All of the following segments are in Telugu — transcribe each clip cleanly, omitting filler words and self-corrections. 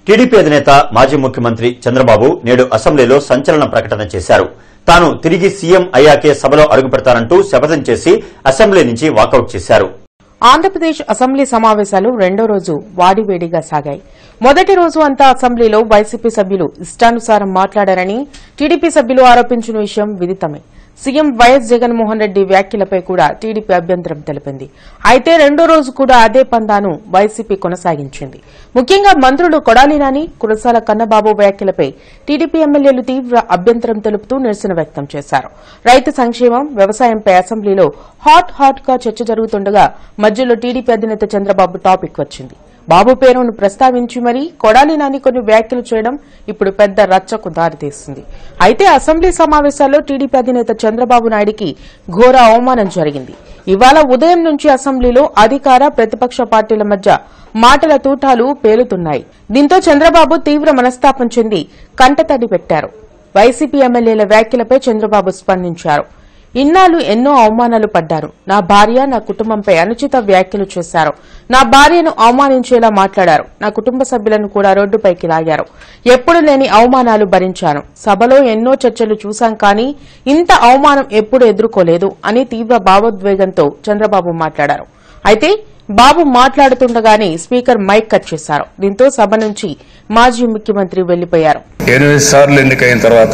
టీడీపీ అధినేత మాజీ ముఖ్యమంత్రి చంద్రబాబు నేడు అసెంబ్లీలో సంచలన ప్రకటన చేశారు. తాను తిరిగి సీఎం అయ్యాకే సభలో అడుగుపెడతానంటూ శపథం చేసి అసెంబ్లీ నుంచి వాకౌట్ చేశారు. ఆంధ్రప్రదేశ్ అసెంబ్లీ సమావేశాలు రెండో రోజు వాడివేడిగా సాగాయి. మొదటి రోజు అంతా అసెంబ్లీలో వైసీపీ సభ్యులు ఇష్టానుసారం మాట్లాడారని టీడీపీ సభ్యులు ఆరోపించిన విషయం విదితమే. సీఎం వైఎస్ జగన్మోహన్ రెడ్డి వ్యాఖ్యలపై కూడా టీడీపీ అభ్యంతరం తెలిపింది. అయితే రెండో రోజు కూడా అదే పందాను వైసీపీ కొనసాగించింది. ముఖ్యంగా మంత్రులు కొడాలి నాని, కురసాల కన్నబాబు వ్యాఖ్యలపై టీడీపీ ఎమ్మెల్యేలు తీవ్ర అభ్యంతరం తెలుపుతూ నిరసన వ్యక్తం చేశారు. రైతు సంక్షేమం, వ్యవసాయంపై అసెంబ్లీలో హాట్ గా చర్చ జరుగుతుండగా మధ్యలో టీడీపీ అధినేత చంద్రబాబు టాపిక్ వచ్చింది. బాబు పేరును ప్రస్తావించి మరీ కొడాలి నాని కొన్ని వ్యాఖ్యలు చేయడం ఇప్పుడు పెద్ద రచ్చకు దారితీస్తుంది. అయితే అసెంబ్లీ సమావేశాల్లో టీడీపీ అధినేత చంద్రబాబు నాయుడికి ఘోర అవమానం జరిగింది. ఇవాళ ఉదయం నుంచి అసెంబ్లీలో అధికార ప్రతిపక్ష పార్టీల మధ్య మాటల తూటాలు పేలుతున్నాయి. దీంతో చంద్రబాబు తీవ్ర మనస్తాపం చెంది కంటతడి పెట్టారు. వైసీపీ ఎమ్మెల్యేల వ్యాఖ్యలపై చంద్రబాబు స్పందించారు. ఇన్నాళ్లు ఎన్నో అవమానాలు పడ్డారు. నా భార్య, నా కుటుంబంపై అనుచిత వ్యాఖ్యలు చేశారు. నా భార్యను అవమానించేలా మాట్లాడారు. నా కుటుంబ సభ్యులను కూడా రోడ్డుపైకి లాగారు. ఎప్పుడు లేని అవమానాలు భరించాను. సభలో ఎన్నో చర్చలు చూశాం, కానీ ఇంత అవమానం ఎప్పుడు ఎదుర్కోలేదు అని తీవ్ర భావోద్వేగంతో చంద్రబాబు మాట్లాడారు. అయితే బాబు మాట్లాడుతుండగానే స్పీకర్ మైక్ కట్ చేశారు. దీంతో సభ నుంచి మాజీ ముఖ్యమంత్రి వెళ్లిపోయారు. 8 సార్లు ఎన్నికైన తర్వాత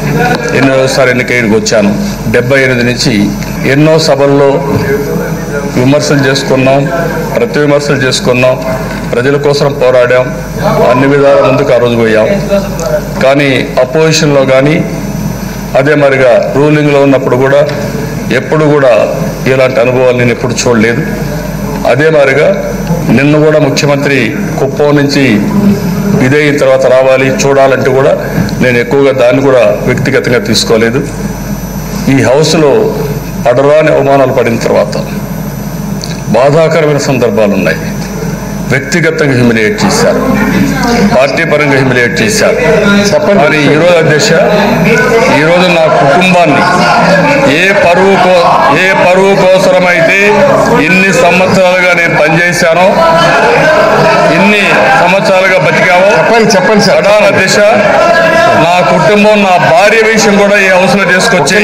8వ సారి ఎన్నికైనకి వచ్చాను. 78 నుంచి ఎన్నో సభల్లో విమర్శలు చేసుకున్నాం, ప్రతి విమర్శలు చేసుకున్నాం, ప్రజల కోసం పోరాడాం, అన్ని విధాల ముందుకు ఆ రోజు పోయాం. కానీ అపోజిషన్లో కానీ అదే మరిగా రూలింగ్లో ఉన్నప్పుడు కూడా ఎప్పుడు కూడా ఇలాంటి అనుభవాలు నేను ఎప్పుడు చూడలేదు. అదే మాదిరిగా నిన్న కూడా ముఖ్యమంత్రి కుప్పం నుంచి ఇదైన తర్వాత రావాలి చూడాలంటే కూడా నేను ఎక్కువగా దాన్ని కూడా వ్యక్తిగతంగా తీసుకోలేదు. ఈ హౌస్లో అడరాని అవమానాలు పడిన తర్వాత బాధాకరమైన సందర్భాలు ఉన్నాయి. వ్యక్తిగతంగా హ్యూమిలియేట్ చేశారు, పార్టీ పరంగా హ్యూమిలియేట్ చేశారు. కానీ ఈరోజు అధ్యక్ష, ఈరోజు నా కుటుంబాన్ని ఏ పరువు కోసమైతే ఇన్ని సంవత్సరాలుగా నేను పనిచేశానో, ఇన్ని సంవత్సరాలుగా బతికామో చెప్పండి సార్ అధ్యక్ష, నా కుటుంబం, నా భార్య విషయం కూడా ఈ హౌస్లో తీసుకొచ్చి